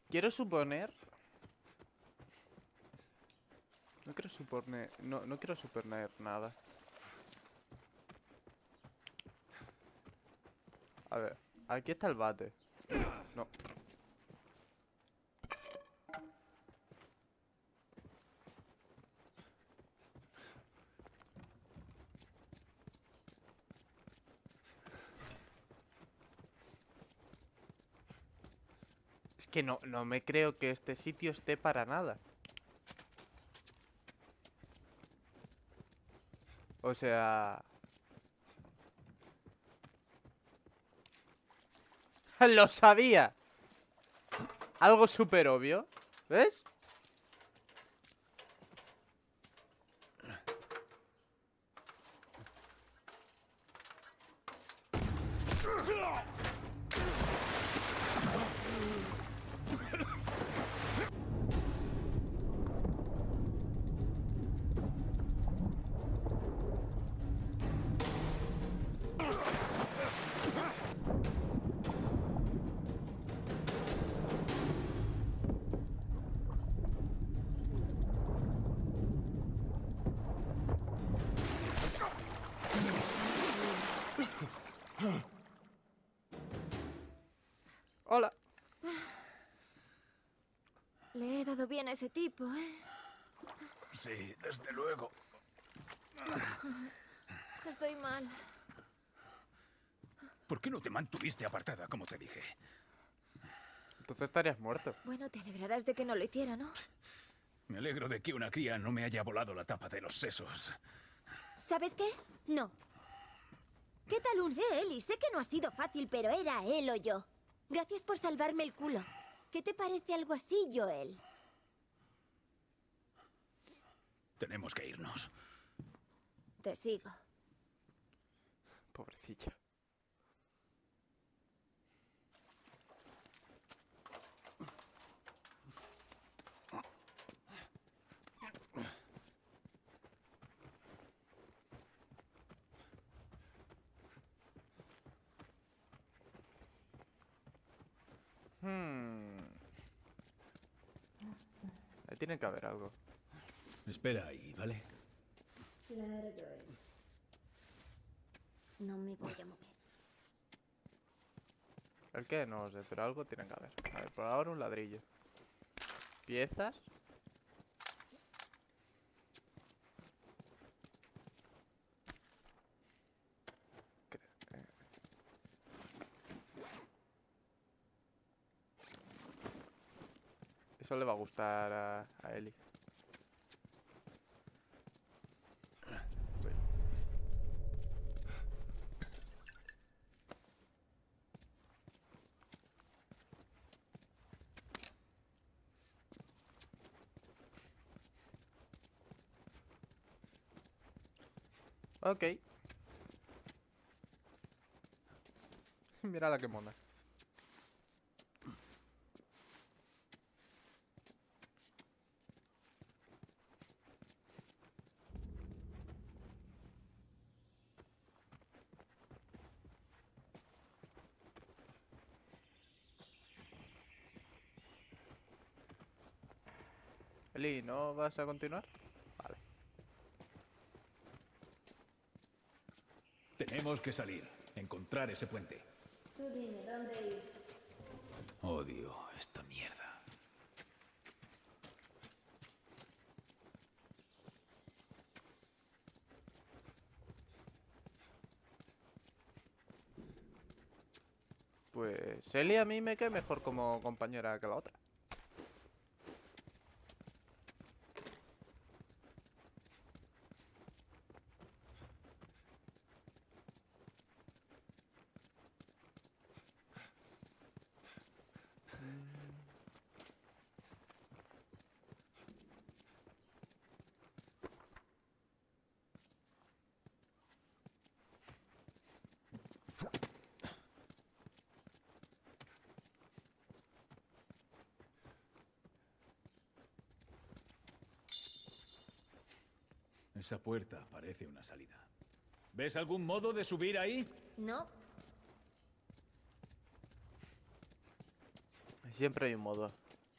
Quiero suponer... No quiero suponer... No quiero suponer nada. A ver, aquí está el bate. No. Es que no me creo que este sitio esté para nada. O sea... ¡Lo sabía! Algo súper obvio. ¿Ves? Hola. Le he dado bien a ese tipo, ¿eh? Sí, desde luego. Estoy mal. ¿Por qué no te mantuviste apartada, como te dije? Entonces estarías muerto. Bueno, te alegrarás de que no lo hiciera, ¿no? Me alegro de que una cría no me haya volado la tapa de los sesos. ¿Sabes qué? No. ¿Qué tal un Eli? Sé que no ha sido fácil, pero era él o yo. Gracias por salvarme el culo. ¿Qué te parece algo así, Joel? Tenemos que irnos. Te sigo. Pobrecilla. Ahí tiene que haber algo. Espera ahí, ¿vale? Claro, Joel. No me voy a mover. ¿El qué? No lo sé, pero algo tiene que haber. A ver, por ahora un ladrillo. ¿Piezas? Eso le va a gustar a Eli. Ok. Mira la que mona. Eli, ¿no vas a continuar? Vale. Tenemos que salir. Encontrar ese puente. Tú dime, ¿dónde ir? Odio esta mierda. Pues Eli a mí me cae mejor como compañera que la otra. Esa puerta parece una salida. ¿Ves algún modo de subir ahí? No. Siempre hay un modo.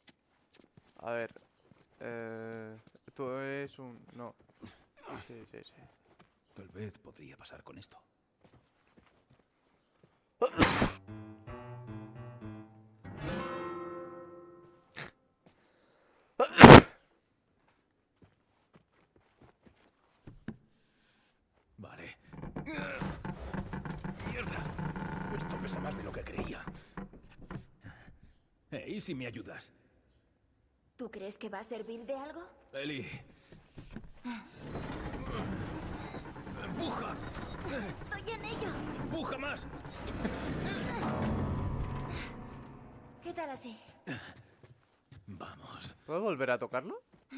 A ver. Esto es un... No. Sí, sí, sí. Tal vez podría pasar con esto. Vale. ¡Mierda! Esto pesa más de lo que creía. ¿Y si me ayudas? ¿Tú crees que va a servir de algo? Eli. ¡Empuja! ¡Estoy en ello! ¡Empuja más! ¿Qué tal así? Vamos. ¿Puedo volver a tocarlo?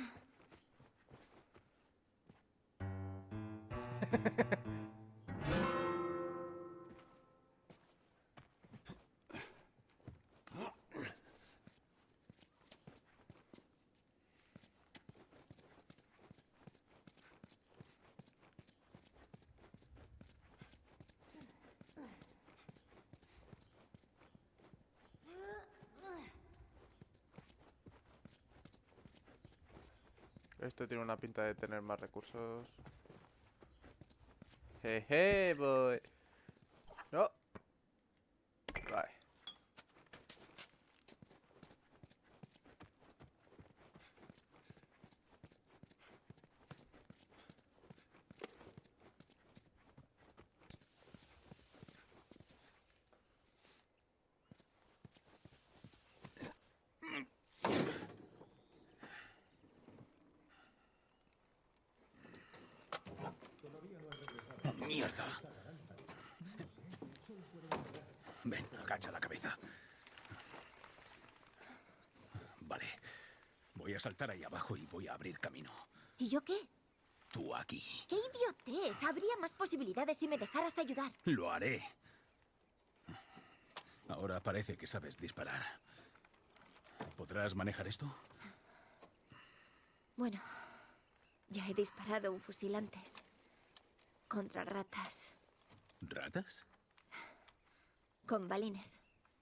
Esto tiene una pinta de tener más recursos. Jeje, boy. No. Vale. ¡Mierda! Ven, agacha la cabeza. Vale. Voy a saltar ahí abajo y voy a abrir camino. ¿Y yo qué? Tú aquí. ¡Qué idiotez! Habría más posibilidades si me dejaras ayudar. Lo haré. Ahora parece que sabes disparar. ¿Podrás manejar esto? Bueno, ya he disparado un fusil antes. Contra ratas. ¿Ratas? Con balines.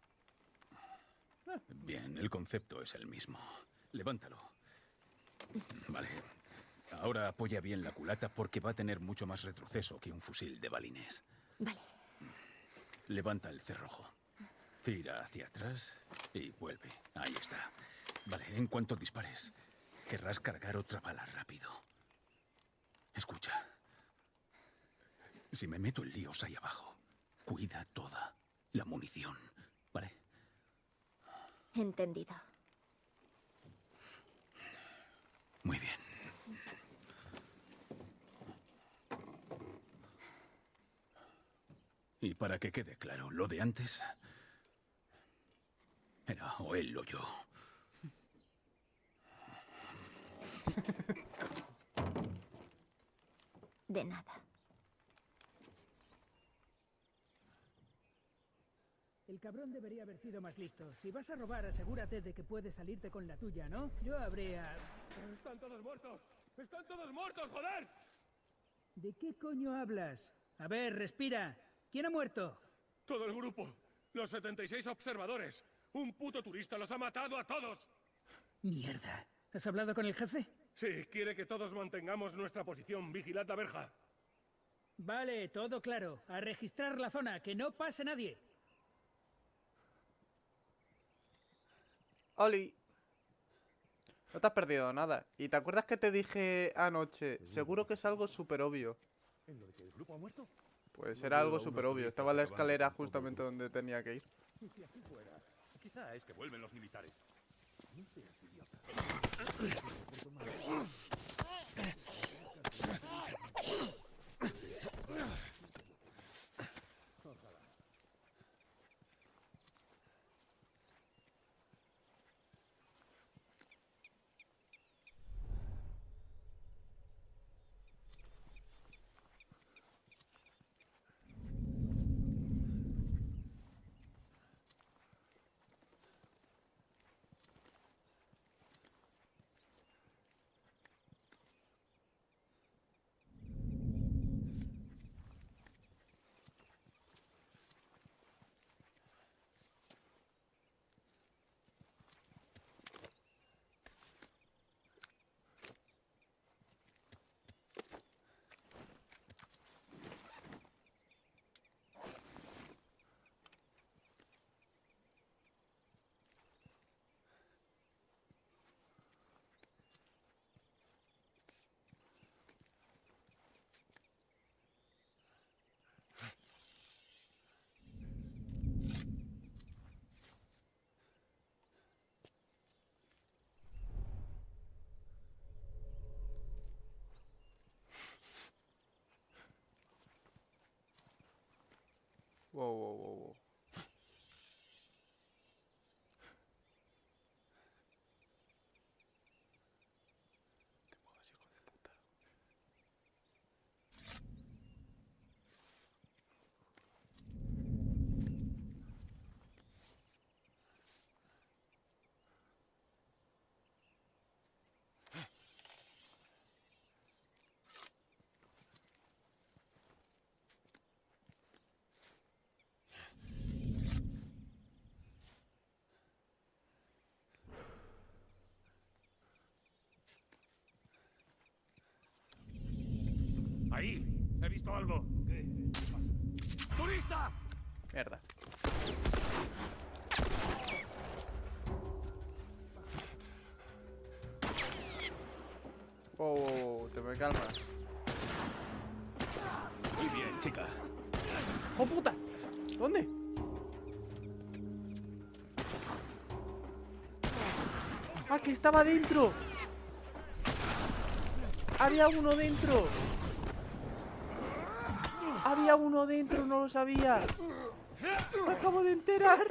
Bien, el concepto es el mismo. Levántalo. Vale. Ahora apoya bien la culata porque va a tener mucho más retroceso que un fusil de balines. Vale. Levanta el cerrojo. Tira hacia atrás y vuelve. Ahí está. Vale, en cuanto dispares, querrás cargar otra bala rápido. Escucha. Si me meto en líos ahí abajo, cuida toda la munición, ¿vale? Entendido. Muy bien. Y para que quede claro, lo de antes era o él o yo. De nada. El cabrón debería haber sido más listo. Si vas a robar, asegúrate de que puedes salirte con la tuya, ¿no? Yo habría... ¡Están todos muertos! ¡Están todos muertos, joder! ¿De qué coño hablas? A ver, respira. ¿Quién ha muerto? Todo el grupo. Los 76 observadores. Un puto turista los ha matado a todos. Mierda. ¿Has hablado con el jefe? Sí, quiere que todos mantengamos nuestra posición. Vigilad la verja. Vale, todo claro. A registrar la zona, que no pase nadie. Oli. No te has perdido nada. ¿Y te acuerdas que te dije anoche? Seguro que es algo súper obvio. ¿En lo de que el grupo ha muerto? Pues era algo súper obvio. Estaba en la escalera justamente donde tenía que ir. Y si así fuera, quizá es que vuelven los militares. No seas idiota. Wow, wow, wow, wow. Te muevas, hijo de puta. Ahí. He visto algo. ¿Qué pasa? ¡Turista! Mierda. Wow, wow, wow, te me calmas. Muy bien, chica. ¡Oh, puta! ¿Dónde? ¡Ah, que estaba dentro! ¡Había uno dentro! ¡Había uno dentro! ¡No lo sabía! ¡Me acabo de enterar!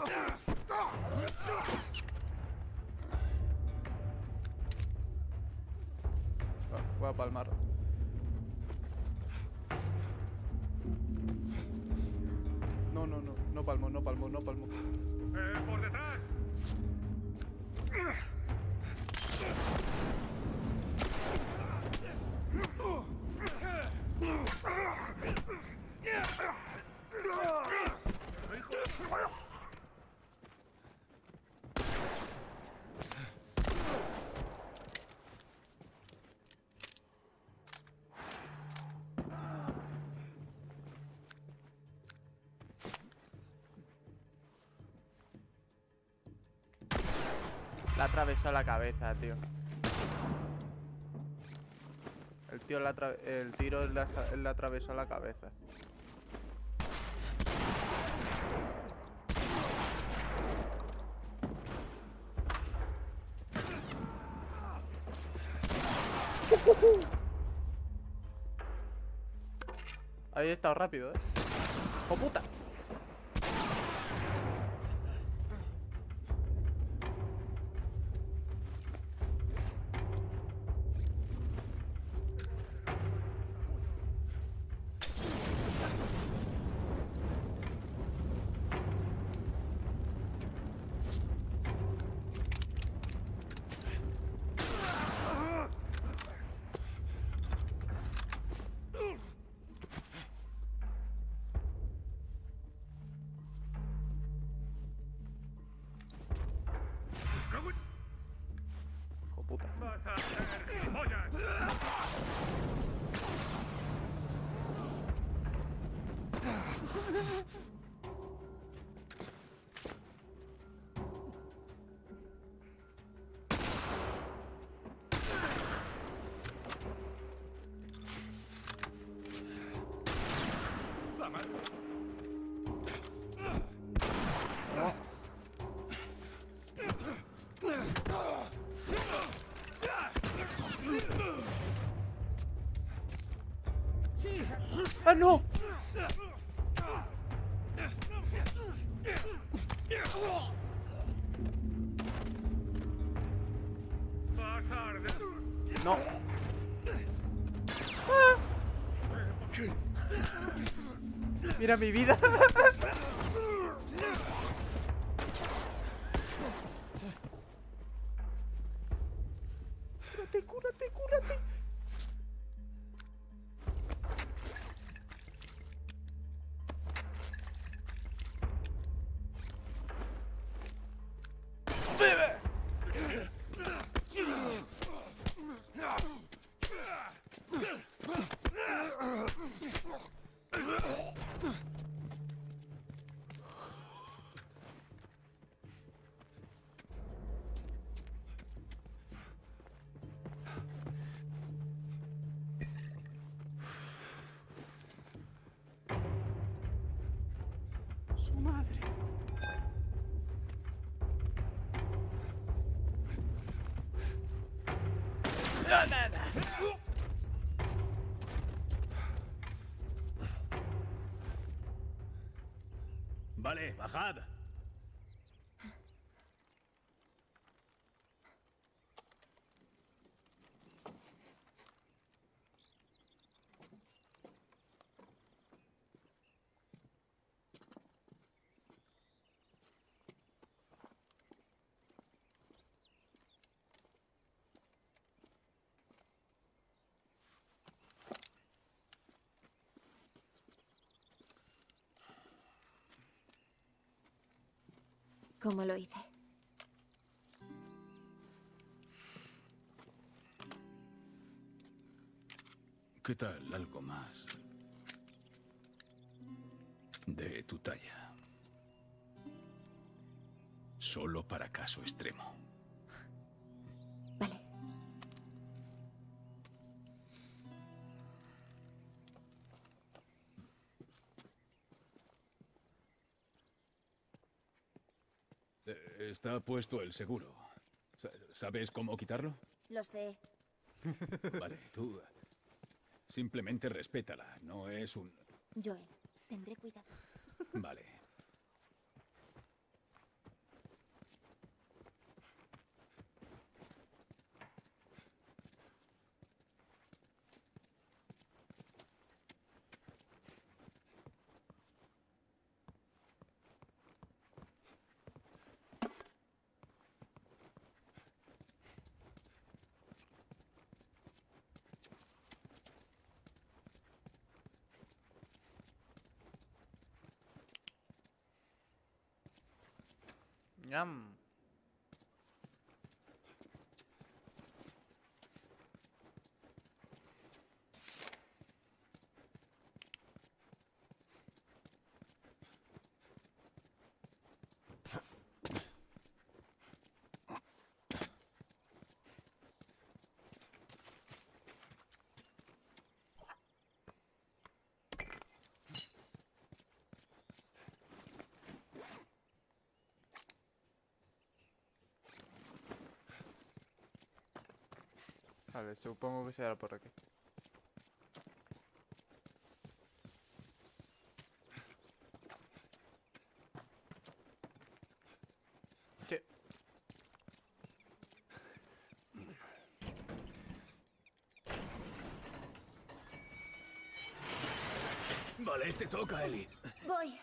Voy a palmar. No, no, no. No palmo, no palmo, no palmo. ¡Por detrás! Le atravesó la cabeza, tío. El tiro le atravesó la cabeza. Ahí he estado rápido, ¡oh, puta! ¡Oh, puta! ¡Vas a ser gilipollas! No. ¡Ah, no! ¡Vas a arder! No. Mira mi vida. Cúrate, cúrate, cúrate. Su madre. Vale, bajad. ¿Cómo lo hice? ¿Qué tal algo más de tu talla? Solo para caso extremo. Vale. Está puesto el seguro. ¿Sabes cómo quitarlo? Lo sé. Vale, tú simplemente respétala. No es un... Joel, tendré cuidado. Vale. Ñam. Vale, supongo que será por aquí. Sí. Vale, te toca, Ellie. Voy.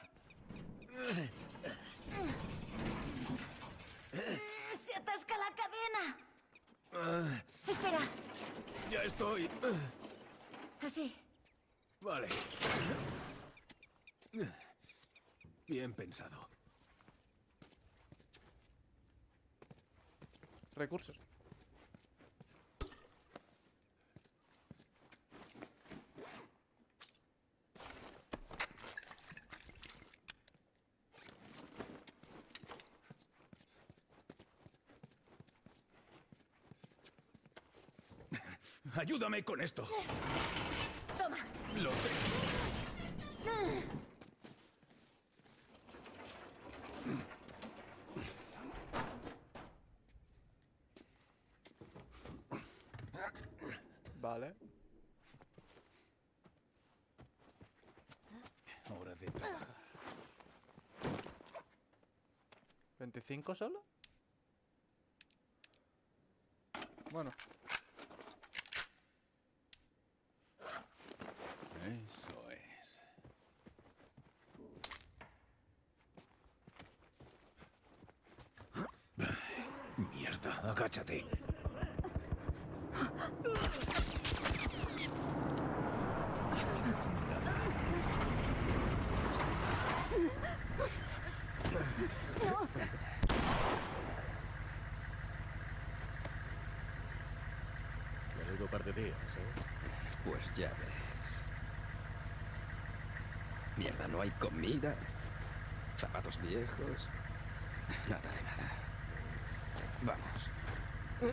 ¡Se atasca la cadena! Espera. Ya estoy. Así. Vale. Bien pensado. Recursos. Ayúdame con esto. Toma. Lo tengo. Vale. Hora de trabajar. ¿25 solo? Bueno. Eso es. Mierda, agáchate. Menudo par de días, ¿eh? Pues ya ves. Mierda, no hay comida, zapatos viejos, nada de nada. Vamos.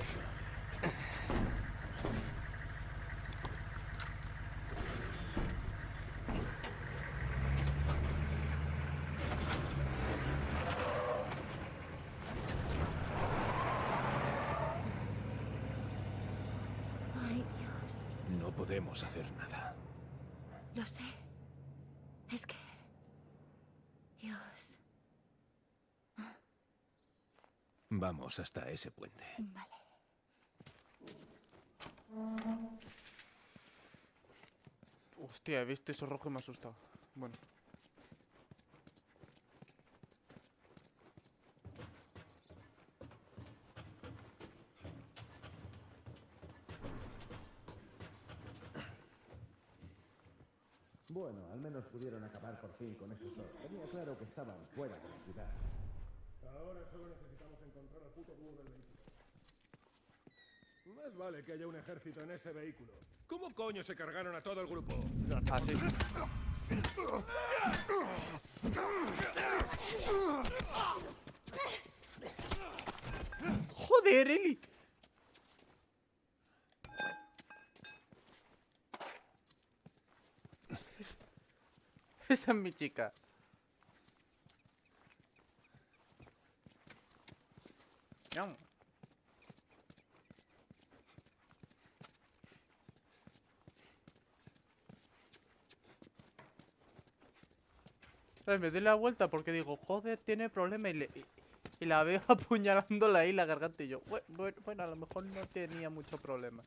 Ay, Dios. No podemos hacer nada. Lo sé. Es que... Dios. Vamos hasta ese puente. Vale. Hostia, he visto eso rojo y me ha asustado. Bueno. Bueno, al menos pudieron acabar por fin con esos dos. Tenía claro que estaban fuera de la ciudad. Ahora solo necesitamos encontrar al puto búho del vehículo. Más vale que haya un ejército en ese vehículo. ¿Cómo coño se cargaron a todo el grupo? Así. Joder, Eli. Esa es mi chica. Ñam. Me doy la vuelta porque digo, joder, tiene problema y la veo apuñalándola ahí la garganta y yo, bueno, a lo mejor no tenía mucho problema.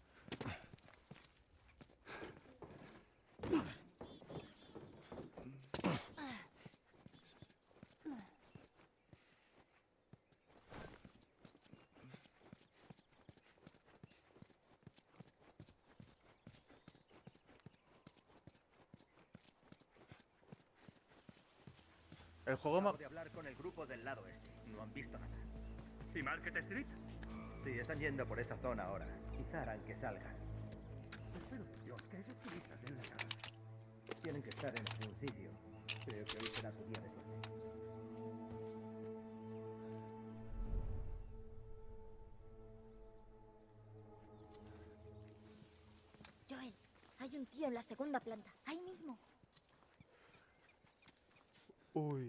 El juego Acabo de hablar con el grupo del lado este. No han visto nada. ¿Y Market Street? Sí, están yendo por esa zona ahora. Quizá harán que salgan. Espero por Dios que esos turistas den la cara. Tienen que estar en algún sitio. Creo que hoy será su día de suerte. Joel, hay un tío en la segunda planta. Ahí mismo. Uy.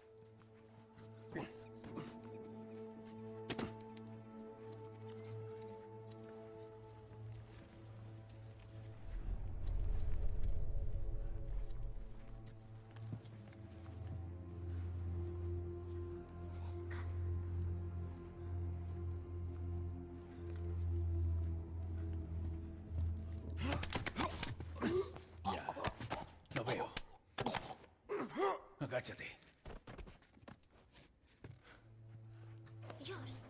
Ya. Lo veo. Agáchate. Dios.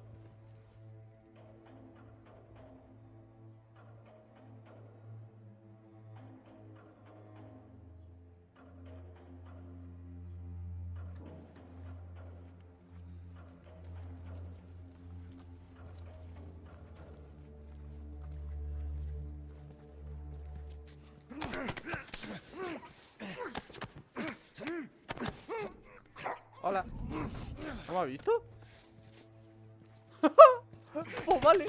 Hola. ¿No me ha visto? Pues vale.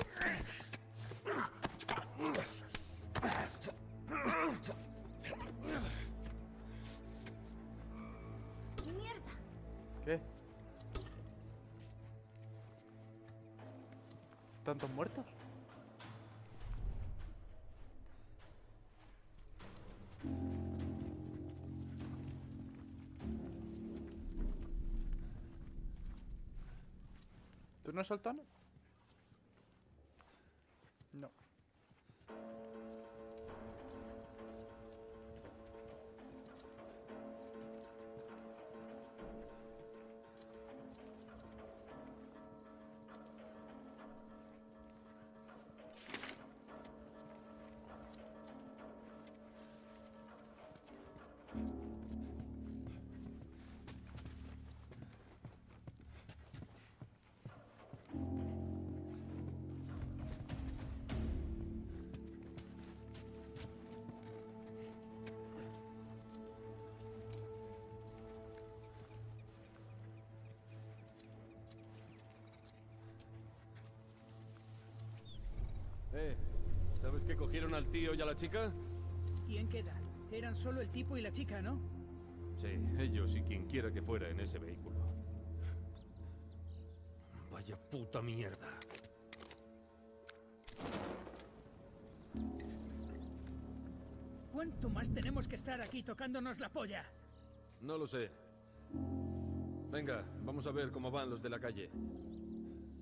Mierda. ¿Qué? ¿Tantos muertos? ¿Tú no has soltado? No. ¿Sabes que cogieron al tío y a la chica? ¿Quién queda? Eran solo el tipo y la chica, ¿no? Sí, ellos y quien quiera que fuera en ese vehículo. Vaya puta mierda. ¿Cuánto más tenemos que estar aquí tocándonos la polla? No lo sé. Venga, vamos a ver cómo van los de la calle.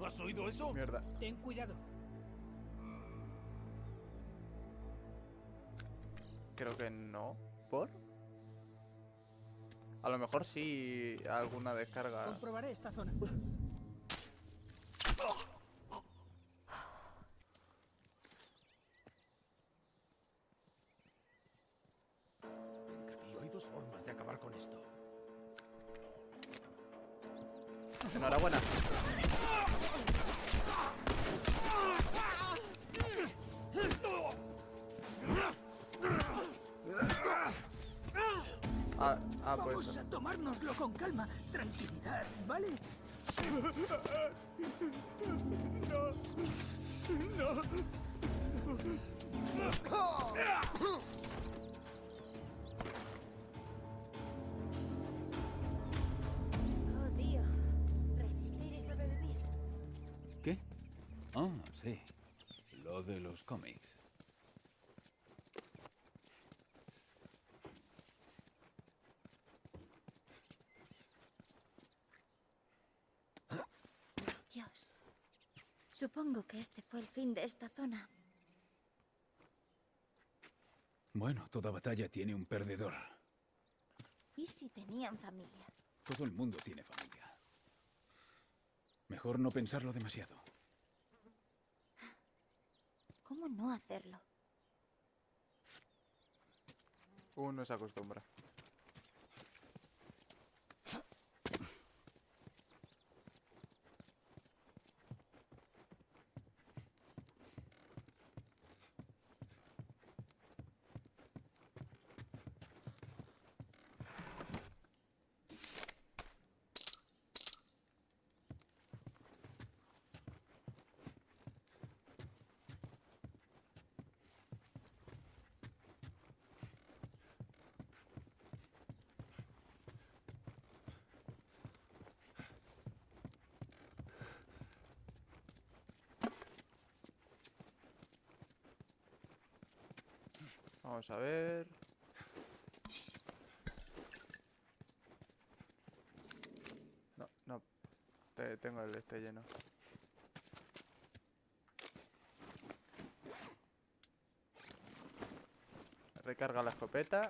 ¿Has oído eso? Mierda. Ten cuidado. Creo que no. ¿Por? A lo mejor sí alguna descarga. Comprobaré esta zona. Venga, tío, hay dos formas de acabar con esto. Enhorabuena. Vamos Pues a tomárnoslo con calma. Tranquilidad, ¿vale? Oh, tío. Resistir y sobrevivir. ¿Qué? Ah, sí. Lo de los cómics. Dios. Supongo que este fue el fin de esta zona. Bueno, toda batalla tiene un perdedor. ¿Y si tenían familia? Todo el mundo tiene familia. Mejor no pensarlo demasiado. ¿Cómo no hacerlo? uno se acostumbra. Vamos a ver. No, no. Tengo el este lleno. Recarga la escopeta.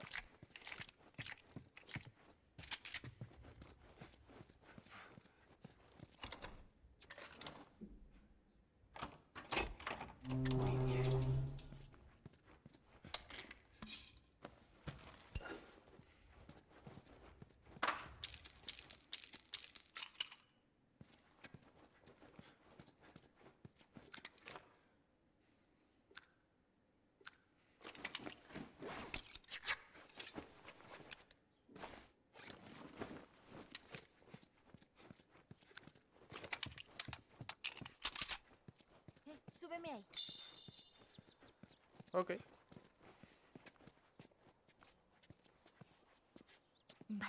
Súbeme ahí. Ok. Vale.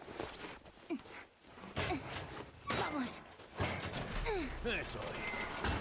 Vamos. Eso es.